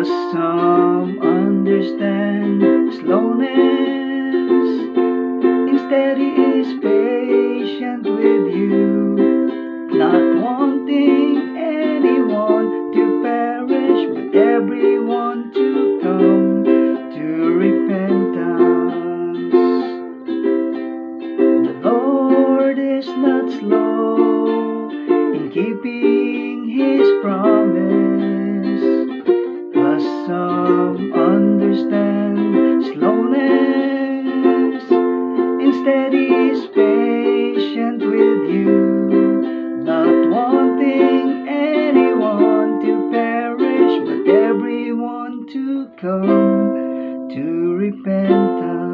But some understand slowness. Instead he is patient with you, not wanting anyone to perish, but everyone to come to repentance. The Lord is not slow in keeping his promise, as some understand slowness. Instead he is patient with you, not wanting anyone to perish, but everyone to come to repentance.